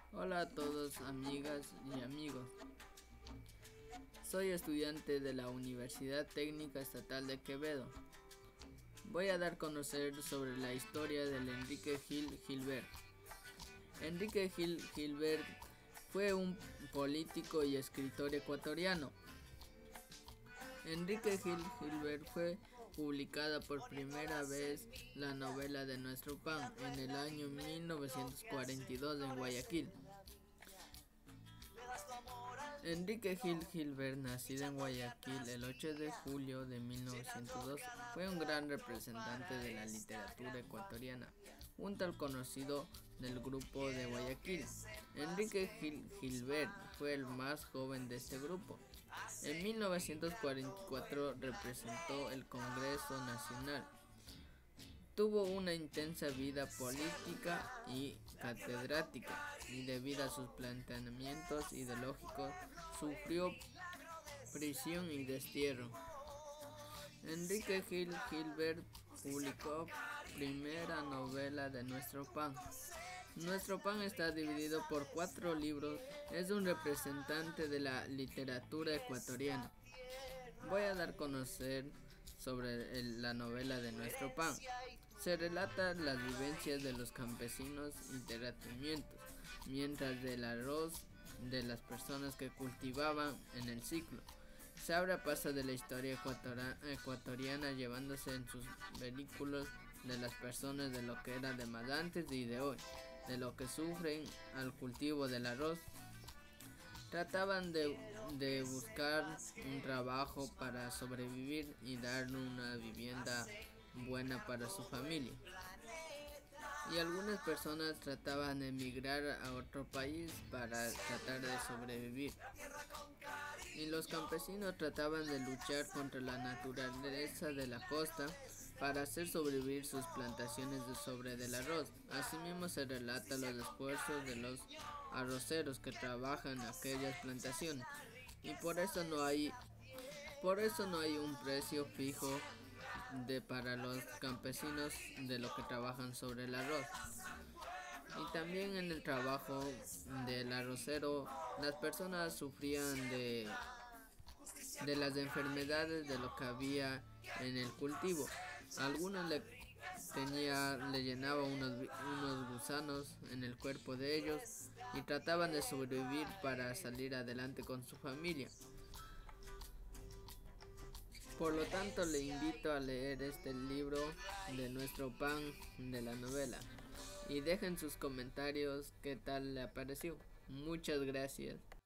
Hola a todos, amigas y amigos. Soy estudiante de la Universidad Técnica Estatal de Quevedo. Voy a dar a conocer sobre la historia del Enrique Gil Gilbert. Enrique Gil Gilbert fue un político y escritor ecuatoriano. Enrique Gil Gilbert fue publicada por primera vez la novela de Nuestro Pan en el año 1942 en Guayaquil. Enrique Gil Gilbert, nacido en Guayaquil el 8 de julio de 1912, fue un gran representante de la literatura ecuatoriana, junto al conocido del Grupo de Guayaquil. Enrique Gil Gilbert fue el más joven de este grupo. En 1944 representó el Congreso Nacional. Tuvo una intensa vida política y catedrática, y debido a sus planteamientos ideológicos sufrió prisión y destierro. Enrique Gil Gilbert publicó primera novela de Nuestro Pan. Nuestro Pan está dividido por 4 libros. Es un representante de la literatura ecuatoriana. Voy a dar a conocer sobre la novela de Nuestro Pan. Se relatan las vivencias de los campesinos y terratenientes, mientras del arroz de las personas que cultivaban en el ciclo. Se abre paso de la historia ecuatoriana, llevándose en sus vehículos de las personas de lo que era de más antes y de hoy, de lo que sufren al cultivo del arroz. Trataban de buscar un trabajo para sobrevivir y dar una vivienda buena para su familia. Y algunas personas trataban de emigrar a otro país para tratar de sobrevivir. Y los campesinos trataban de luchar contra la naturaleza de la costa para hacer sobrevivir sus plantaciones del arroz. Asimismo se relata los esfuerzos de los arroceros que trabajan en aquellas plantaciones, y por eso no hay un precio fijo para los campesinos de lo que trabajan sobre el arroz. Y también en el trabajo del arrocero las personas sufrían de las enfermedades de lo que había en el cultivo. Algunos le llenaba unos gusanos en el cuerpo de ellos y trataban de sobrevivir para salir adelante con su familia. Por lo tanto, le invito a leer este libro de Nuestro Pan, de la novela, y dejen sus comentarios qué tal le pareció. Muchas gracias.